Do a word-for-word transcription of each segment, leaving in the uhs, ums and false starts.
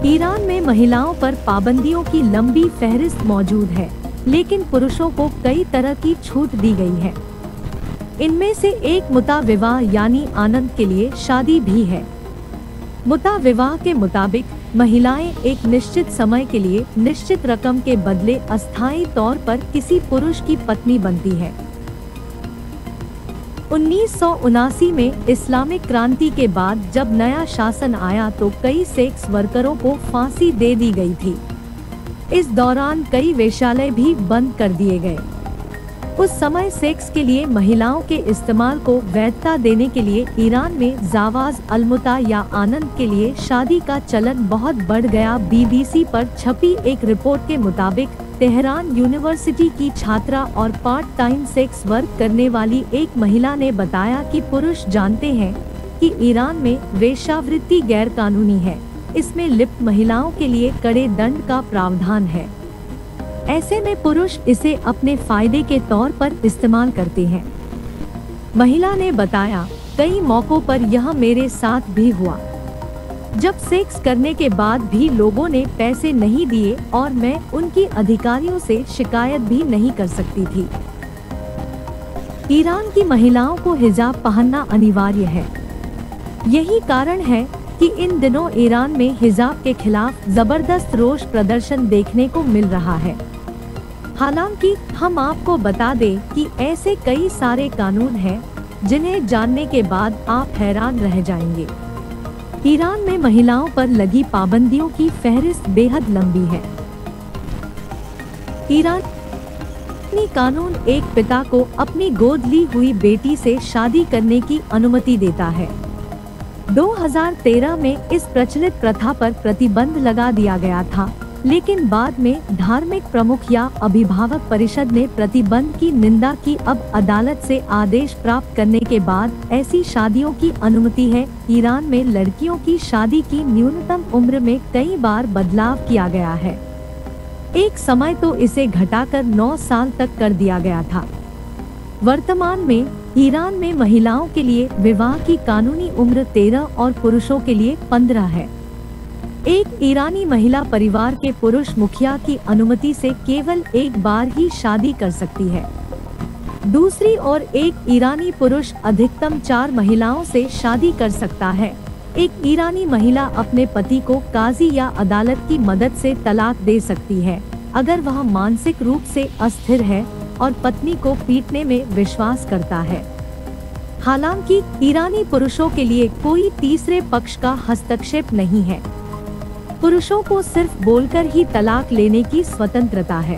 Iran में महिलाओं पर पाबंदियों की लंबी फहरिस्त मौजूद है, लेकिन पुरुषों को कई तरह की छूट दी गई है। इनमें से एक मुता विवाह यानी आनंद के लिए शादी भी है। मुता विवाह के मुताबिक महिलाएं एक निश्चित समय के लिए निश्चित रकम के बदले अस्थायी तौर पर किसी पुरुष की पत्नी बनती है। उन्नीस सौ उनासी में इस्लामिक क्रांति के बाद जब नया शासन आया तो कई सेक्स वर्करों को फांसी दे दी गई थी। इस दौरान कई वेश्यालय भी बंद कर दिए गए। उस समय सेक्स के लिए महिलाओं के इस्तेमाल को वैधता देने के लिए ईरान में जावाज अलमुता या आनंद के लिए शादी का चलन बहुत बढ़ गया। बीबीसी पर छपी एक रिपोर्ट के मुताबिक तेहरान यूनिवर्सिटी की छात्रा और पार्ट टाइम सेक्स वर्क करने वाली एक महिला ने बताया कि पुरुष जानते हैं कि ईरान में वेश्यावृत्ति गैर कानूनी है। इसमें लिप्त महिलाओं के लिए कड़े दंड का प्रावधान है। ऐसे में पुरुष इसे अपने फायदे के तौर पर इस्तेमाल करते हैं। महिला ने बताया, कई मौकों पर यह मेरे साथ भी हुआ, जब सेक्स करने के बाद भी लोगों ने पैसे नहीं दिए और मैं उनकी अधिकारियों से शिकायत भी नहीं कर सकती थी। ईरान की महिलाओं को हिजाब पहनना अनिवार्य है। यही कारण है कि इन दिनों ईरान में हिजाब के खिलाफ जबरदस्त रोष प्रदर्शन देखने को मिल रहा है। हालांकि हम आपको बता दें कि ऐसे कई सारे कानून हैं जिन्हें जानने के बाद आप हैरान रह जाएंगे। ईरान में महिलाओं पर लगी पाबंदियों की फहरिस्त बेहद लंबी है। ईरानी कानून एक पिता को अपनी गोद ली हुई बेटी से शादी करने की अनुमति देता है। दो हज़ार तेरह में इस प्रचलित प्रथा पर प्रतिबंध लगा दिया गया था, लेकिन बाद में धार्मिक प्रमुख या अभिभावक परिषद ने प्रतिबंध की निंदा की। अब अदालत से आदेश प्राप्त करने के बाद ऐसी शादियों की अनुमति है। ईरान में लड़कियों की शादी की न्यूनतम उम्र में कई बार बदलाव किया गया है। एक समय तो इसे घटाकर नौ साल तक कर दिया गया था। वर्तमान में ईरान में महिलाओं के लिए विवाह की कानूनी उम्र तेरह और पुरुषों के लिए पंद्रह है। एक ईरानी महिला परिवार के पुरुष मुखिया की अनुमति से केवल एक बार ही शादी कर सकती है। दूसरी ओर एक ईरानी पुरुष अधिकतम चार महिलाओं से शादी कर सकता है। एक ईरानी महिला अपने पति को काजी या अदालत की मदद से तलाक दे सकती है अगर वह मानसिक रूप से अस्थिर है और पत्नी को पीटने में विश्वास करता है। हालांकि ईरानी पुरुषों के लिए कोई तीसरे पक्ष का हस्तक्षेप नहीं है। पुरुषों को सिर्फ बोलकर ही तलाक लेने की स्वतंत्रता है।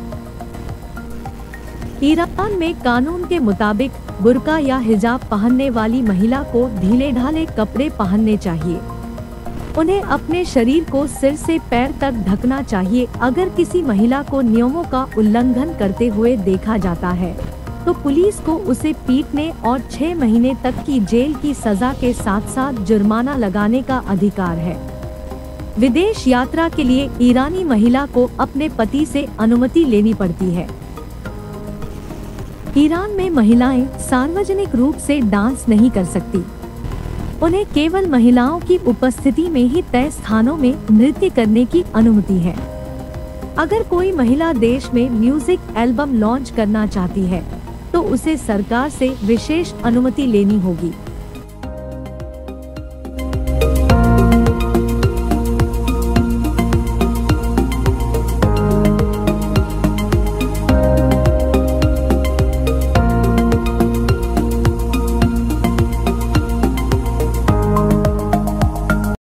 ईरान में कानून के मुताबिक बुर्का या हिजाब पहनने वाली महिला को ढीले ढाले कपड़े पहनने चाहिए। उन्हें अपने शरीर को सिर से पैर तक ढकना चाहिए। अगर किसी महिला को नियमों का उल्लंघन करते हुए देखा जाता है तो पुलिस को उसे पीटने और छह महीने तक की जेल की सजा के साथ साथ जुर्माना लगाने का अधिकार है। विदेश यात्रा के लिए ईरानी महिला को अपने पति से अनुमति लेनी पड़ती है। ईरान में महिलाएं सार्वजनिक रूप से डांस नहीं कर सकती। उन्हें केवल महिलाओं की उपस्थिति में ही तय स्थानों में नृत्य करने की अनुमति है। अगर कोई महिला देश में म्यूजिक एल्बम लॉन्च करना चाहती है तो उसे सरकार से विशेष अनुमति लेनी होगी।